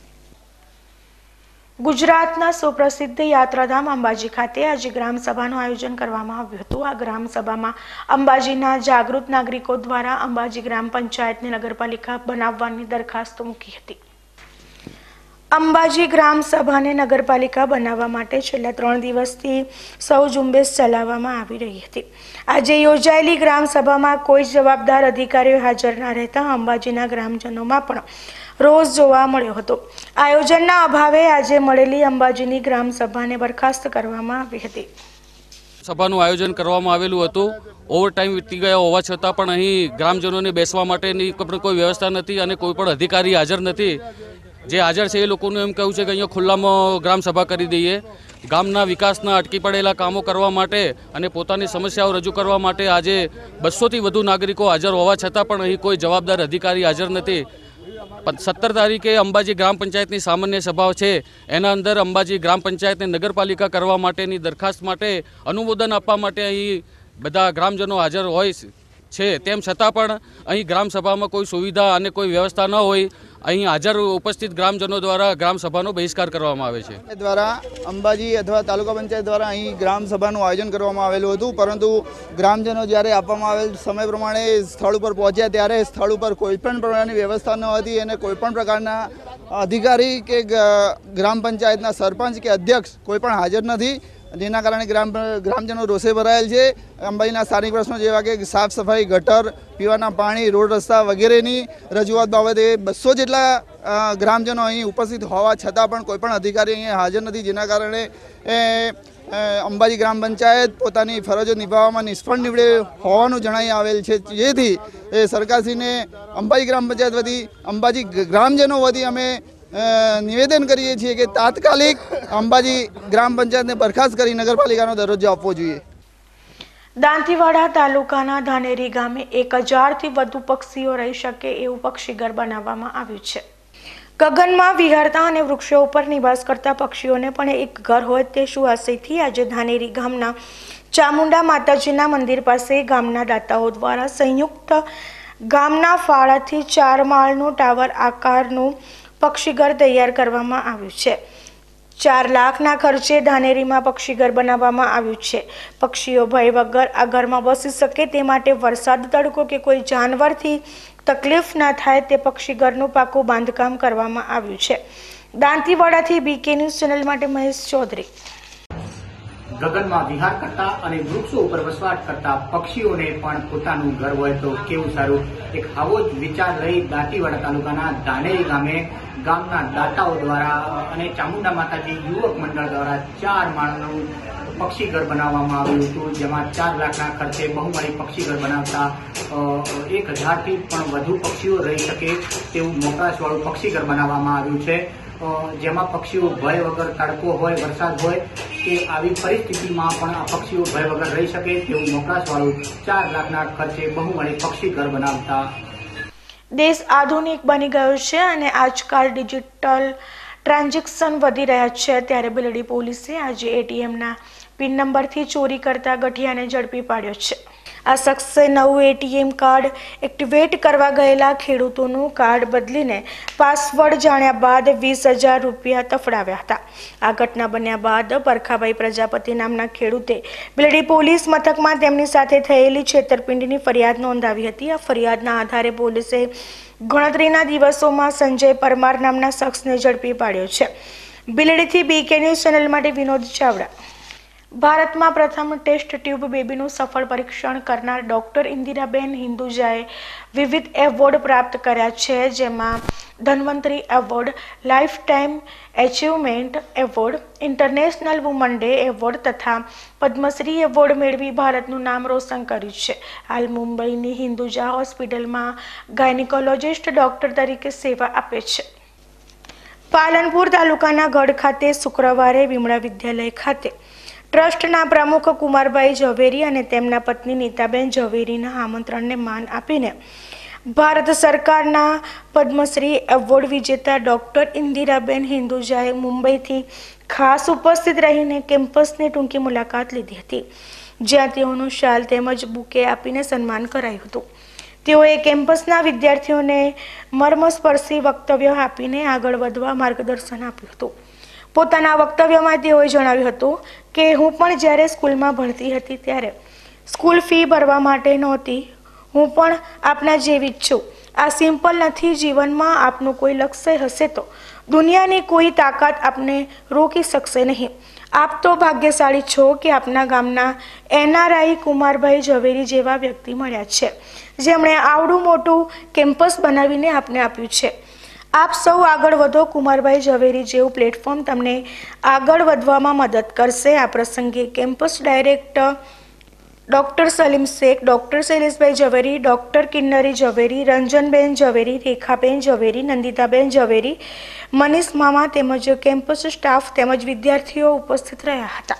ગુજરાતના સુપ્રસિદ્ધ યાત્રાધામ અંબાજી ખાતે આજે ગ્રામ સભાનું આયોજન કરવામાં આવ્યું હતું। આ ગ્રામ સભામાં અંબાજીના જાગૃત નાગરિકો દ્વારા અંબાજી ગ્રામ પંચાયતને નગરપાલિકા બનાવવાની દરખાસ્ત મૂકી હતી। અંબાજી ગ્રામ સભાને નગરપાલિકા બનાવવા માટે છેલ્લા ત્રણ દિવસથી સૌ ઝુંબેશ ચલાવવામાં આવી રહી હતી। આજે યોજાયેલી ગ્રામ સભામાં કોઈ જવાબદાર અધિકારીઓ હાજર ન રહેતા અંબાજીના ગ્રામજનોમાં પણ રોજ જોવા મળ્યો હતો। આયોજનના અભાવે આજે મળેલી અંબાજીની ગ્રામ સભાને બરખાસ્ત કરવામાં આવી હતી। સભાનું આયોજન કરવામાં આવેલું હતું। ઓવર ટાઈમ વીતી ગયા હોવા છતાં પણ અહીં ગ્રામજનોને બેસવા માટેની કોઈ વ્યવસ્થા નથી અને કોઈ પણ અધિકારી હાજર નથી। જે હાજર છે એ લોકોનું એમ કહેવું છે કે અહીંયા ખુલ્લામાં ગ્રામ સભા કરી દઈએ। ગામના વિકાસના અટકી પડેલા કામો કરવા માટે અને પોતાની સમસ્યાઓ રજૂ કરવા માટે આજે બસોથી વધુ નાગરિકો હાજર હોવા છતાં પણ અહીં કોઈ જવાબદાર અધિકારી હાજર નથી। સત્તર તારીખે અંબાજી ગ્રામ પંચાયતની સામાન્ય સભા છે, એના અંદર અંબાજી ગ્રામ પંચાયતને નગરપાલિકા કરવા માટેની દરખાસ્ત માટે અનુમોદન આપવા માટે અહીં બધા ગ્રામજનો હાજર હોય છે, તેમ છતાં પણ અહીં ગ્રામસભામાં કોઈ સુવિધા અને કોઈ વ્યવસ્થા ન હોય અહીં હાજર ઉપસ્થિત ગ્રામજનો દ્વારા ગ્રામસભાનો બહિષ્કાર કરવામાં આવે છે. દ્વારા અંબાજી અથવા તાલુકા પંચાયત દ્વારા અહીં ગ્રામસભાનું આયોજન કરવામાં આવેલું હતું, પરંતુ ગ્રામજનો જ્યારે આપવામાં આવેલ સમય પ્રમાણે સ્થળ ઉપર પહોંચ્યા ત્યારે સ્થળ ઉપર કોઈપણ પ્રકારની વ્યવસ્થા ન હતી અને કોઈપણ પ્રકારના અધિકારી કે ગ્રામ પંચાયતના સરપંચ કે અધ્યક્ષ કોઈ પણ હાજર નથી, જેના કારણે ગ્રામ ગ્રામજનો રોષે ભરાયેલ છે. અંબાજીના સ્થાનિક પ્રશ્નો જેવા કે સાફ સફાઈ, ગટર, પીવાના પાણી, રોડ રસ્તા વગેરેની રજૂઆત બાબતે બસો જેટલા ગ્રામજનો અહીં ઉપસ્થિત હોવા છતાં પણ કોઈપણ અધિકારી અહીં હાજર નથી, જેના કારણે અંબાજી ગ્રામ પંચાયત પોતાની ફરજો નિભાવવામાં નિષ્ફળ નીવડે હોવાનું જણાઈ આવેલ છે. જેથી સરકારશ્રીને અંબાજી ગ્રામ પંચાયત વતી અંબાજી ગ્રામજનો વતી અમે નિવેદન કરીએ છીએ કે તાત્કાલિક અંબાજી ગ્રામ પંચાયતને બરખાસ્ત કરી નગરપાલિકાનો દરજ્જો આપવો જોઈએ. દાંતીવાડા તાલુકાના ધાનેરી ગામે એક હજારથી વધુ પક્ષીઓ રહી શકે એવું પક્ષીઘર બનાવવામાં આવ્યું છે. ગગનમાં વિહરતા અને વૃક્ષો ઉપર નિવાસ કરતા પક્ષીઓને પણ એક ઘર હોય તે સુઆશયથી આજે ધાનેરી ગામના ચામુંડા માતાજીના મંદિર પાસે ગામના દાતાઓ દ્વારા સંયુક્ત ગામના ફાળાથી ચાર માળનું ટાવર આકારનું પક્ષીઘર તૈયાર કરવામાં આવ્યું છે. ચાર લાખના ખર્ચે ધાનેરીમાં પક્ષીઘર બનાવવામાં આવ્યું છે. પક્ષીઓ ભય વગર આ ઘરમાં બસી શકે તે માટે વરસાદ, તડકો કે કોઈ જાનવરથી તકલીફ ના થાય તે પક્ષીઘરનું પાકું બાંધકામ કરવામાં આવ્યું છે. દાંતીવાડાથી બીકે ન્યૂઝ ચેનલ માટે મહેશ ચૌધરી. ગગનમાં વિહાર કરતા અને વૃક્ષો ઉપર વસવાટ કરતા પક્ષીઓને પણ પોતાનું ઘર હોય તો કેવું સારું. એક આવો જ વિચાર લઈ દાંતીવાડા તાલુકાના ધાનેરી ગામે ગામના દાતાઓ દ્વારા અને ચામુંડા માતાજી યુવક મંડળ દ્વારા ચાર માળનું પક્ષીઘર બનાવવામાં આવ્યું હતું, જેમાં ચાર લાખના ખર્ચે બહુમાળી પક્ષીઘર બનાવતા એક હજારથી પણ વધુ પક્ષીઓ રહી શકે તેવું મોકળાશવાળું પક્ષીઘર બનાવવામાં આવ્યું છે, જેમાં પક્ષીઓ ભય વગર તડકો હોય, વરસાદ હોય કે આવી પરિસ્થિતિમાં પણ આ પક્ષીઓ ભય વગર રહી શકે તેવું મોકળાશવાળું ચાર લાખના ખર્ચે બહુમાળી પક્ષીઘર બનાવતા. દેશ આધુનિક બની ગયો છે અને આજકાલ ડિજિટલ ટ્રાન્ઝેક્શન વધી રહ્યા છે, ત્યારે બિલડી પોલીસે આજે એટીએમના પિન નંબરથી ચોરી કરતા ગઠિયાને ઝડપી પાડ્યો છે. આ શખ્સે નવું એટીએમ કાર્ડ એક્ટિવેટ કરવા ગયેલા ખેડૂતોનું કાર્ડ બદલીને પાસવર્ડ જાણ્યા બાદ વીસ હજાર રૂપિયા તફડાવ્યા હતા. આ ઘટના બન્યા બાદ પરખાભાઈ પ્રજાપતિ નામના ખેડૂતે બિલડી પોલીસ મથકમાં તેમની સાથે થયેલી છેતરપિંડીની ફરિયાદ નોંધાવી હતી. આ ફરિયાદના આધારે પોલીસે ગણતરીના દિવસોમાં સંજય પરમાર નામના શખ્સને ઝડપી પાડ્યો છે. બિલડીથી બીકે ન્યૂઝ ચેનલ માટે વિનોદ ચાવડા. ભારતમાં પ્રથમ ટેસ્ટ ટ્યુબ બેબીનું સફળ પરીક્ષણ કરનાર ડોક્ટર ઇન્દિરાબેન હિન્દુજાએ વિવિધ એવોર્ડ પ્રાપ્ત કર્યા છે, જેમાં Dhanvantari award, lifetime achievement award, international woman day award તથા પદ્મશ્રી એવોર્ડ મેળવી ભારતનું નામ રોશન કર્યું છે. હાલ મુંબઈની હિન્દુજા હોસ્પિટલમાં ગાયનિકોલોજિસ્ટ ડોક્ટર તરીકે સેવા આપે છે. પાલનપુર તાલુકાના ગઢ ખાતે શુક્રવારે વિમળા વિદ્યાલય ખાતે ટ્રસ્ટના પ્રમુખ કુમારભાઈ ઝવેરી અને તેમના પત્ની નીતાબેન ઝવેરીના આમંત્રણને માન આપીને ભારત સરકારના પદ્મશ્રી એવોર્ડ વિજેતા ડોક્ટર ઇન્દિરાબેન હિન્દુજાએ મુંબઈથી ખાસ ઉપસ્થિત રહીને કેમ્પસની ટૂંકી મુલાકાત લીધી હતી, જ્યાં તેઓનું શાલ તેમજ બુકે આપીને સન્માન કરાયું હતું. તેઓએ કેમ્પસના વિદ્યાર્થીઓને મર્મસ્પર્શી વક્તવ્ય આપીને આગળ વધવા માર્ગદર્શન આપ્યું હતું. પોતાના વક્તવ્યમાં તેઓએ જણાવ્યું હતું કે હું પણ જ્યારે સ્કૂલમાં ભણતી હતી ત્યારે સ્કૂલ ફી ભરવા માટે નહોતી. હું પણ આપના જેવી જ છું. આ સિમ્પલ નથી. જીવનમાં આપનું કોઈ લક્ષ્ય હશે તો દુનિયાની કોઈ તાકાત આપને રોકી શકશે નહીં. આપ તો ભાગ્યશાળી છો કે આપના ગામના એનઆરઆઈ કુમારભાઈ ઝવેરી જેવા વ્યક્તિ મળ્યા છે, જેમણે આવડું મોટું કેમ્પસ બનાવીને આપને આપ્યું છે. આપ સૌ આગળ વધો. કુમારભાઈ ઝવેરી જેવું પ્લેટફોર્મ તમને આગળ વધવામાં મદદ કરશે. આ પ્રસંગે campus director doctor Salim Shaikh, doctor Shaileshbhai Zaveri, doctor Kinnari Zaveri, Ranjanben Zaveri, Rekhaben Zaveri, Nanditaben Zaveri, Manish મામા તેમજ કેમ્પસ સ્ટાફ તેમજ વિદ્યાર્થીઓ ઉપસ્થિત રહ્યા હતા.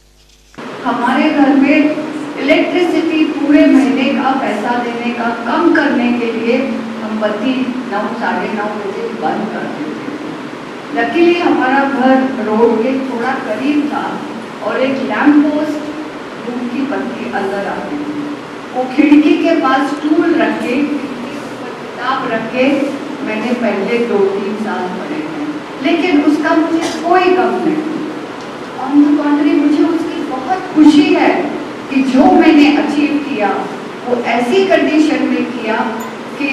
हमारे घर में इलेक्ट्रिसिटी पूरे महीने का पैसा देने का कम करने के लिए हम बत्ती नौ साढ़े नौ बजे बंद कर देते थे. लकीली हमारा घर रोड के थोड़ा करीब था और एक लैम्प पोस्ट धूप की पत्ती अंदर आती थी। वो खिड़की के पास स्टूल रख के, किताब रख के मैंने पहले दो तीन साल पढ़े हैं, लेकिन उसका मुझे कोई गम नहीं। ऑन द कॉन्ट्री मुझे उसकी बहुत खुशी है कि जो मैंने अचीव किया वो ऐसी कंडीशन में किया कि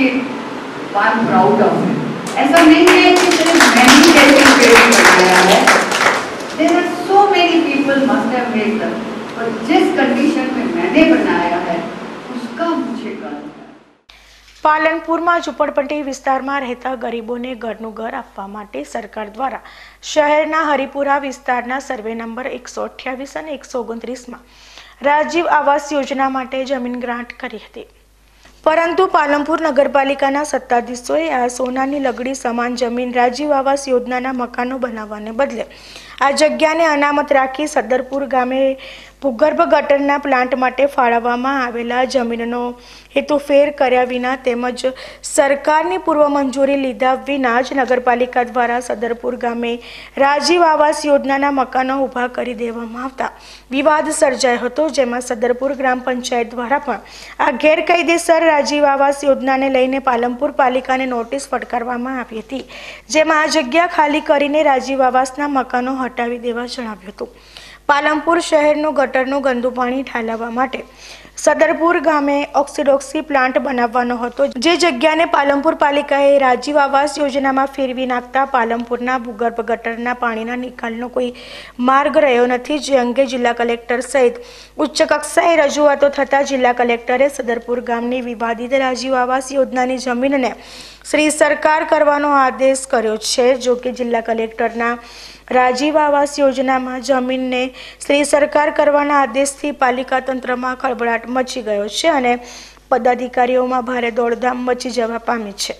I am proud of it. ऐसा नहीं है कि सिर्फ मैंने कैसे पेड़ बनाया है, there are so many people must have made that, और जिस कंडीशन में मैंने बनाया है उसका मुझे गर्व है। પાલનપુરમાં ઝૂંપડપટ્ટી વિસ્તારમાં રહેતા ગરીબોને ઘરનું ઘર આપવા માટે સરકાર દ્વારા શહેરના હરિપુરા વિસ્તારના સર્વે નંબર એકસો અઠ્યાવીસ અને એકસો ઓગણત્રીસમાં રાજીવ આવાસ યોજના માટે જમીન ગ્રાન્ટ કરી હતી, પરંતુ પાલનપુર નગરપાલિકાના સત્તાધીશોએ આ સોનાની લગડી સમાન જમીન રાજીવ આવાસ યોજનાના મકાનો બનાવવાને બદલે આ જગ્યાને અનામત રાખી સદરપુર ગામે ભૂગર્ભ ગટરના પ્લાન્ટ માટે ફાળવવામાં આવેલા જમીનનો હેતુફેર કર્યા વિના તેમજ સરકારની પૂર્વ મંજૂરી લીધા વિના જ નગરપાલિકા દ્વારા સદરપુર ગામે રાજીવ આવાસ યોજનાના મકાનો ઊભા કરી દેવામાં આવતા વિવાદ સર્જાયો હતો, જેમાં સદરપુર ગ્રામ પંચાયત દ્વારા પણ આ ગેરકાયદેસર રાજીવ આવાસ યોજનાને લઈને પાલનપુર પાલિકાને નોટિસ ફટકારવામાં આવી હતી, જેમાં આ જગ્યા ખાલી કરીને રાજીવ આવાસના મકાનો હટાવી દેવા જણાવ્યું હતું। પાલનપુર શહેરનું ગટરનું ગંદુ પાણી ઠાલવવા માટે સદરપુર ગામે ઓક્સિડોક્સી પ્લાન્ટ બનાવવાનો હતો, જે જગ્યાને પાલનપુર પાલિકાએ રાજીવ આવાસ યોજનામાં ફેરવી નાખતા પાલનપુરના ભૂગર્ભ ગટરના પાણીના નિકાલનો કોઈ માર્ગ રહ્યો નથી, જે અંગે જિલ્લા કલેક્ટર સહિત ઉચ્ચ કક્ષાએ રજૂઆતો થતાં જિલ્લા કલેક્ટરે સદરપુર ગામની વિવાદિત રાજીવ આવાસ યોજનાની જમીનને શ્રી સરકાર કરવાનો આદેશ કર્યો છે। જો કે જિલ્લા કલેક્ટરના રાજીવ આવાસ યોજનામાં જમીનને શ્રી સરકાર કરવાના આદેશથી પાલિકા તંત્રમાં ખળભળાટ મચી ગયો છે અને પદાધિકારીઓમાં ભારે દોડધામ મચી જવા પામી છે।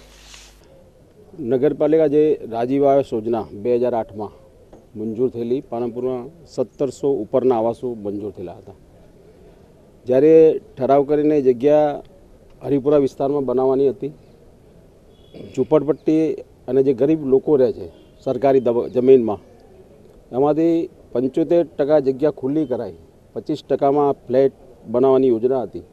નગરપાલિકા જે રાજીવ આવાસ યોજના બે હજાર આઠમાં મંજૂર થયેલી, પાલનપુરમાં સત્તરસો ઉપરના આવાસો મંજૂર થયેલા હતા, જ્યારે ઠરાવ કરીને જગ્યા હરિપુરા વિસ્તારમાં બનાવવાની હતી, ઝૂંપડપટ્ટી અને જે ગરીબ લોકો રહે છે સરકારી જમીનમાં, એમાંથી પંચોતેર ટકા જગ્યા ખુલ્લી કરાઈ, પચીસ ટકામાં ફ્લેટ બનાવવાની યોજના હતી।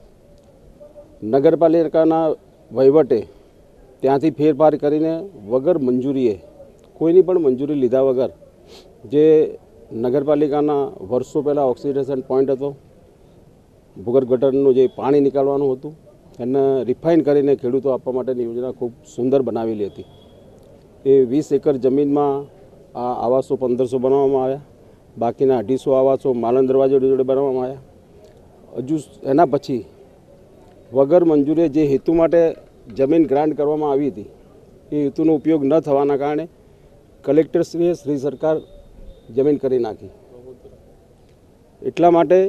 નગરપાલિકાના વહીવટે ત્યાંથી ફેરફાર કરીને વગર મંજૂરીએ, કોઈની પણ મંજૂરી લીધા વગર, જે નગરપાલિકાના વર્ષો પહેલાં ઓક્સિડેશન પોઈન્ટ હતો, ભૂગર્ભ ગટરનું જે પાણી નીકાળવાનું હતું, એને રિફાઇન કરીને ખેડૂતો આપવા માટેની યોજના ખૂબ સુંદર બનાવેલી હતી। એ વીસ એકર જમીનમાં આ આવાસો પંદરસો બનાવવામાં આવ્યા, બાકીના અઢીસો આવાસો માલણ દરવાજો જોડે બનાવવામાં આવ્યા। હજુ એના પછી વગર મંજૂરીએ જે હેતુ માટે જમીન ગ્રાન્ટ કરવામાં આવી હતી, એ હેતુનો ઉપયોગ ન થવાના કારણે કલેક્ટરશ્રીએ શ્રી સરકાર જમીન કરી નાખી। એટલા માટે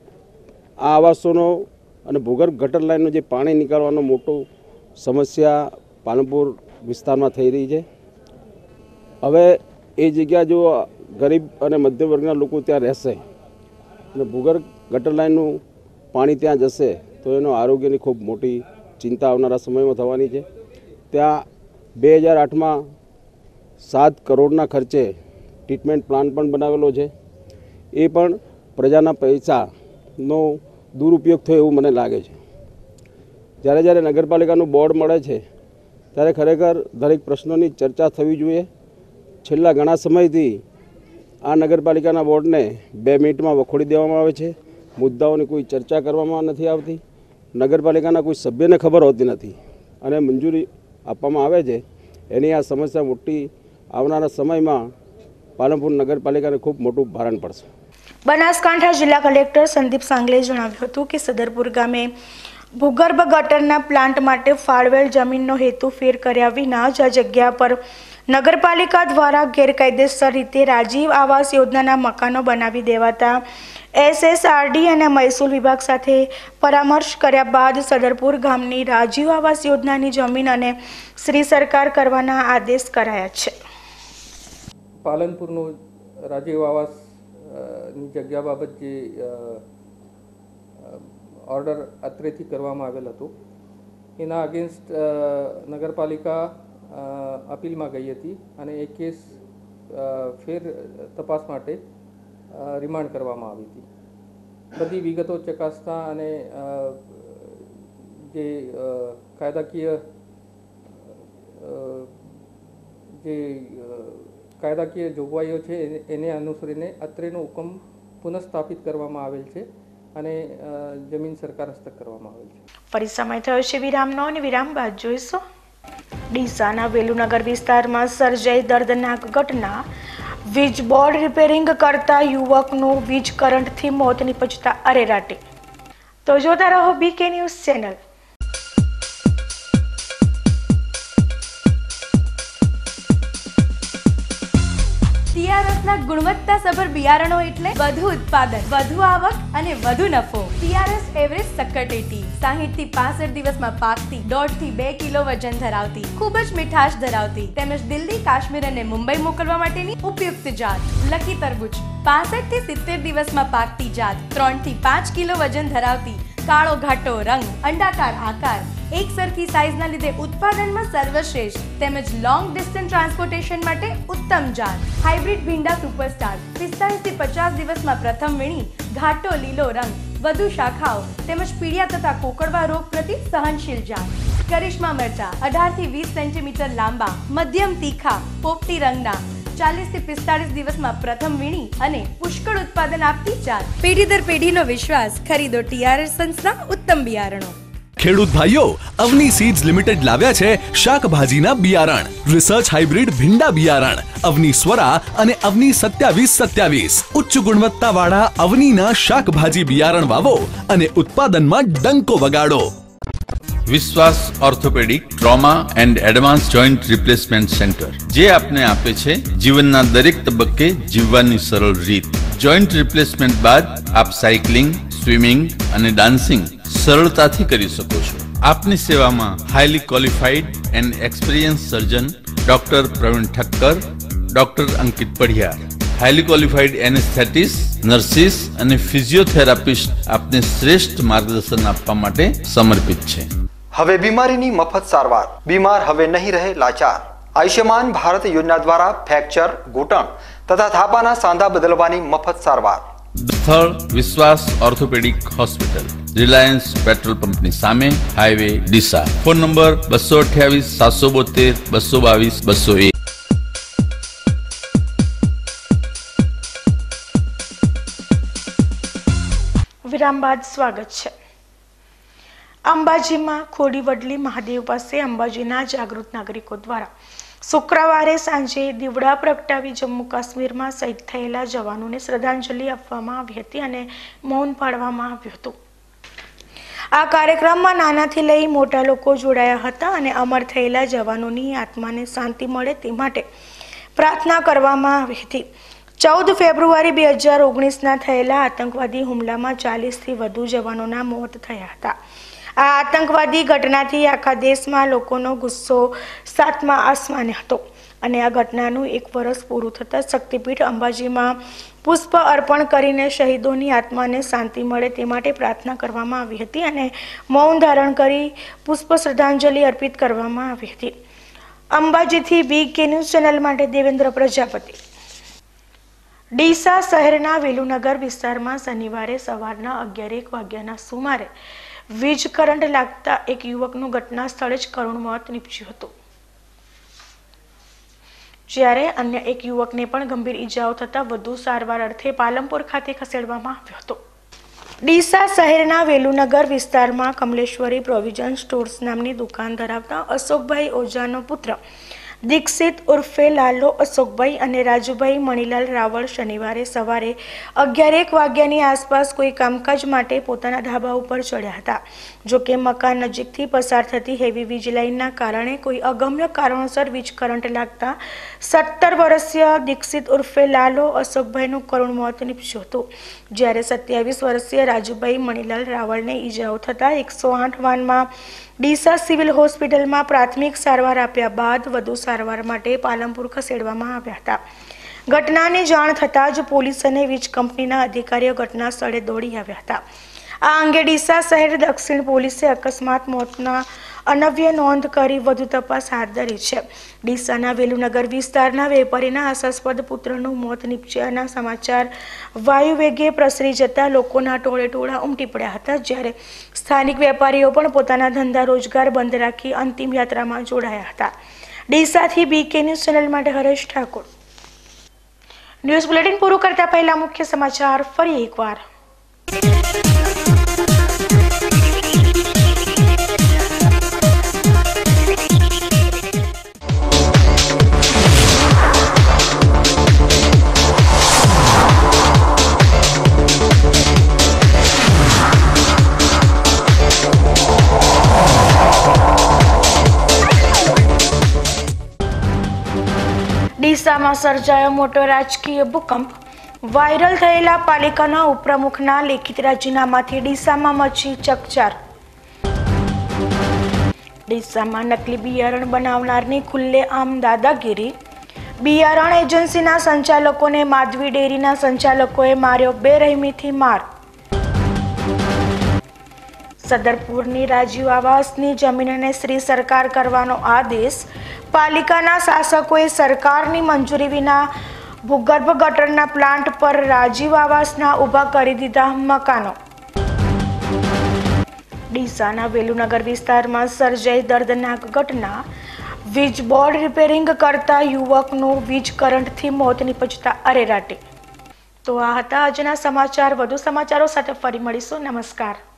આ આવાસોનો અને ભૂગર્ભ ગટર લાઇનનો જે પાણી નીકાળવાનો મોટો સમસ્યા પાલનપુર વિસ્તારમાં થઈ રહી છે। હવે એ જગ્યા જો ગરીબ અને મધ્યમ વર્ગના લોકો ત્યાં રહેશે અને ભૂગર્ભ ગટર લાઇનનું પાણી ત્યાં જશે તો એનો આરોગ્યની ખૂબ મોટી ચિંતા આવનારા સમયમાં થવાની છે। ત્યાં બે હજાર આઠમાં સાત કરોડના ખર્ચે ટ્રીટમેન્ટ પ્લાન્ટ પણ બનાવેલો છે, એ પણ પ્રજાના પૈસાનો દુરુપયોગ થયો એવું મને લાગે છે। જ્યારે જ્યારે નગરપાલિકાનું બોર્ડ મળે છે ત્યારે ખરેખર દરેક પ્રશ્નોની ચર્ચા થવી જોઈએ। છેલ્લા ઘણા સમયથી આ નગરપાલિકાના બોર્ડને બે મિનિટમાં વખોડી દેવામાં આવે છે, મુદ્દાઓની કોઈ ચર્ચા કરવામાં નથી આવતી, નગરપાલિકાના કોઈ સભ્યને ખબર હોતી નથી અને મંજૂરી આપવામાં આવે છે। એની આ સમસ્યા મોટી આવનારા સમયમાં પાલનપુર નગરપાલિકાને ખૂબ મોટું ભારણ પડશે। બનાસકાંઠા જિલ્લા કલેક્ટર સંદીપ સાંગલેએ જણાવ્યું હતું કે સદરપુર ગામે ભૂગર્ભ ગટરના પ્લાન્ટ માટે ફાળવેલ જમીનનો હેતુ ફેર કર્યા વિના જ આ જગ્યા પર નગરપાલિકા દ્વારા ગેરકાયદેસર રીતે રાજીવ આવાસ યોજનાના મકાનો બનાવી દેવાતા એસએસઆરડી અને મહેસૂલ વિભાગ સાથે પરામર્શ કર્યા બાદ સદરપુર ગામની રાજીવ આવાસ યોજનાની જમીન અને શ્રી સરકાર કરવાના આદેશ કરાયા છે। પાલનપુરનો રાજીવ આવાસ ની જગ્યા બાબત જે ઓર્ડર અત્રેથી કરવામાં આવેલ હતો, એના અગેન્સ્ટ નગરપાલિકા અપીલમાં ગઈ હતી અને એ કેસ ફેર તપાસ માટે રિમાન્ડ કરવામાં આવી હતી। બધી વિગતો ચકાસતા અને જે કાયદાકીય જે કાયદાકીય જોગવાઈઓ છે એને અનુસરીને અત્રેનો હુકમ પુનઃસ્થાપિત કરવામાં આવેલ છે અને જમીન સરકાર હસ્તક કરવામાં આવેલ છે. ફરી સમય થયો છે વિરામનો અને વિરામ બાદ જોઈશું. ડીસાના વેલુનગર વિસ્તારમાં સર્જાઈ દર્દનાક ઘટના. વીજ બોર્ડ રિપેરિંગ કરતા યુવકનું વીજ કરંટથી મોત નીપજતા અરેરાટી. તો જોતા રહો બીકે ન્યૂઝ ચેનલ. ટીઆરએસના ગુણવત્તાસભર બિયારણો એટલે વધુ ઉત્પાદન, વધુ આવક અને વધુ નફો. ટીઆરએસ એવરેસ્ટ સક્કરટેટી સાહીઠ થી પાસઠ દિવસમાં પાકતી, દોઢ થી બે કિલો વજન ધરાવતી, ખૂબ જ મીઠાશ ધરાવતી તેમજ દિલ્હી, કાશ્મીર અને મુંબઈ મોકલવા માટેની ઉપયુક્ત જાત. લકી તરબૂચ પાસઠ થી સિત્તેર દિવસમાં પાકતી જાત, ત્રણ થી પાંચ કિલો વજન ધરાવતી, કાળો ઘાટો રંગ, અંડાકાર આકાર, એક સરખી સાઇઝના લીધે ઉત્પાદનમાં સર્વશ્રેષ્ઠ તેમજ લોંગ ડિસ્ટન્સ ટ્રાન્સપોર્ટેશન માટે ઉત્તમ જાત. હાઇબ્રિડ ભીંડા સુપરસ્ટાર પિસ્તાલીસ થી પચાસ દિવસમાં પ્રથમ વીણી, ઘાટો લીલો રંગ, વધુ શાખાઓ તેમજ પીળિયા તથા કોકડવા રોગ પ્રતિ સહનશીલ જાત. કરિશ્મા મરચા અઢાર થી વીસ સેન્ટીમીટર લાંબા, મધ્યમ તીખા, પોપટી રંગના, ચાલીસ થી પિસ્તાળીસ દિવસમાં પ્રથમ વીણી અને પુષ્કળ ઉત્પાદન આપતી જાત. પેઢી દર પેઢીનો વિશ્વાસ. ખરીદો ટીઆરએસ સંસ્થા ઉત્તમ બિયારણો. ખેડૂત ભાઈઓ, અવની સીડ્સ લિમિટેડ લાવ્યા છે શાકભાજીના બિયારણ. રિસર્ચ હાઇબ્રિડ ભીંડા બિયારણ, અવની સ્વરા અને અવની સત્યાવીસ સત્યાવીસ. ઉચ્ચ ગુણવત્તાવાળા અવનીના શાકભાજી બિયારણ વાવો અને ઉત્પાદનમાં ડંકો વગાડો. Vishwas orthopaedic trauma and advance joint replacement centre, જે આપને આપે છે જીવનના દરેક તબક્કે જીવવાની સરળ રીત. જોઈન્ટ રિપ્લેસમેન્ટ બાદ આપ સાયકલિંગ, સ્વિમિંગ અને ડાન્સિંગ સરળતાથી કરી શકો છો. આપની સેવામાં highly qualified and experience surgeon doctor Pravin Thakkar, doctor Ankit Padhiyar, highly qualified anaesthetist, nurses અને ફિઝિયોથેરાપિસ્ટ આપને શ્રેષ્ઠ માર્ગદર્શન આપવા માટે સમર્પિત છે. હવે બીમારીની મફત સારવાર. બીમાર હવે નહીં રહે લાચાર. આયુષ્યમાન ભારત યોજના દ્વારા ફ્રેક્ચર, ઘૂંટણ તથા થાપાના સાંધા બદલવાની મફત સારવાર. સ્થળ વિશ્વાસ ઓર્થોપેડિક હોસ્પિટલ, રિલાયન્સ પેટ્રોલ પંપની સામે, હાઈવે ડીસા. ફોન નંબર બસો અઠ્યાવીસ સાતસો બોતેર બસો બાવીસ બસો એક. વિરામ બાદ સ્વાગત છે. અંબાજીમાં ખોડી વડલી મહાદેવ પાસે અંબાજીના જાગૃત નાગરિકો દ્વારા શુક્રવારે સાંજે દીવડા પ્રગટાવી જમ્મુ કાશ્મીરમાં શહીદ થયેલા જવાનોને શ્રદ્ધાંજલિ આપવામાં આવી હતી અને મૌન પાળવામાં આવ્યું હતું. આ કાર્યક્રમમાં નાનાથી લઈ મોટા લોકો જોડાયા હતા અને અમર થયેલા જવાનોની આત્માને શાંતિ મળે તે માટે પ્રાર્થના કરવામાં આવી હતી. ચૌદ ફેબ્રુઆરી બે હજાર ઓગણીસના થયેલા આતંકવાદી હુમલામાં ચાલીસથી વધુ જવાનોના મોત થયા હતા. આ આતંકવાદી ઘટનાથી આખા દેશમાં લોકોનો ગુસ્સો સાતમા આસમાને હતો અને આ ઘટનાનું એક વર્ષ પૂરું થતાં શક્તિપીઠ અંબાજીમાં પુષ્પ અર્પણ કરીને શહીદોની આત્માને શાંતિ મળે તે માટે પ્રાર્થના કરવામાં આવી હતી અને મૌન ધારણ કરી પુષ્પ શ્રદ્ધાંજલિ અર્પિત કરવામાં આવી હતી. અંબાજીથી બીકે ન્યૂઝ ચેનલ માટે દેવેન્દ્ર પ્રજાપતિ. ડીસા શહેરના વેલુનગર વિસ્તારમાં શનિવારે સવારના અગિયાર એક વાગ્યાના સુમારે વીજ કરંટ લાગતા એક યુવકનું ઘટના સ્થળે જ કરુણ મોત નીપજ્યું હતું, જ્યારે અન્ય એક યુવકને પણ ગંભીર ઈજાઓ થતા વધુ સારવાર અર્થે પાલનપુર ખાતે ખસેડવામાં આવ્યો હતો. ડીસા શહેરના વેલુનગર વિસ્તારમાં કમલેશ્વરી પ્રોવિઝન સ્ટોર્સ નામની દુકાન ધરાવતા અશોકભાઈ ઓઝાનો પુત્ર દીક્ષિત ઉર્ફે લાલો અશોકભાઈ અને રાજુભાઈ મણીલાલ રાવળ શનિવારે સવારે અગિયાર એક વાગ્યાની આસપાસ કોઈ કામકાજ માટે પોતાના ધાબા ઉપર ચડ્યા હતા. જોકે મકાન નજીકથી પસાર થતી હેવી વીજ લાઇનના કારણે કોઈ અગમ્ય કારણોસર વીજ કરંટ લાગતા સત્તર વર્ષીય દીક્ષિત ઉર્ફે લાલો અશોકભાઈનું કરુણ મોત નીપજ્યું હતું, જ્યારે સત્યાવીસ વર્ષીય રાજુભાઈ મણીલાલ રાવળને ઈજાઓ થતાં એકસો આઠ વાનમાં ડીસા સિવિલ હોસ્પિટલમાં પ્રાથમિક સારવાર આપ્યા બાદ વધુ સારવાર માટે પાલનપુર ખસેડવામાં આવ્યા હતા. ઘટનાની જાણ થતાં જ પોલીસ અને વીજ કંપનીના અધિકારીઓ ઘટના સ્થળે દોડી આવ્યા હતા. આ અંગે ડીસા શહેર દક્ષિણ પોલીસે અકસ્માત મોતના અનવ્ય નોંધ કરી વધુ તપાસ હાથ ધરી છે. ડીસાના વેલુનગર વિસ્તારના વેપારીના આશાસ્પદ પુત્રનું મોત નીપજ્યાના સમાચાર વાયુ વેગે પ્રસરી જતા લોકોના ટોળે ટોળા ઉમટી પડ્યા હતા, જ્યારે સ્થાનિક વેપારીઓ પણ પોતાના ધંધા રોજગાર બંધ રાખી અંતિમ યાત્રામાં જોડાયા હતા. ડીસાથી બીકે ન્યૂઝ ચેનલ માટે હરેશ ઠાકોર. ન્યૂઝ બુલેટિન પૂરું કરતા પહેલા મુખ્ય સમાચાર ફરી એકવાર. ડીસામાં સર્જાયો મોટો રાજકીય ભૂકંપ. વાયરલ થયેલા પાલિકાના ઉપપ્રમુખના લેખિત રાજીનામાથી ડીસામાં મચી ચકચાર. ડીસામાં નકલી બિયારણ બનાવનારની ખુલ્લેઆમ દાદાગીરી. બિયારણ એજન્સીના સંચાલકોને માધવી ડેરીના સંચાલકોએ માર્યો બેરહેમીથી માર. સદરપુરની રાજીવ આવાસની જમીનને શ્રી સરકાર કરવાનો આદેશ. પાલિકાના શાસકોએ સરકારની મંજૂરી વિના ભૂગર્ભ ગટરના પ્લાન્ટ પર રાજીવ આવાસના ઊભા કરી દીધા મકાનો. ડીસાના વેલુનગર વિસ્તારમાં સર્જાઈ દર્દનાક ઘટના. વીજ બોર્ડ રિપેરિંગ કરતા યુવકનું વીજ કરંટથી મોત નીપજતા અરેરાટી. તો આ હતા આજના સમાચાર. વધુ સમાચારો સાથે ફરી મળીશું. નમસ્કાર.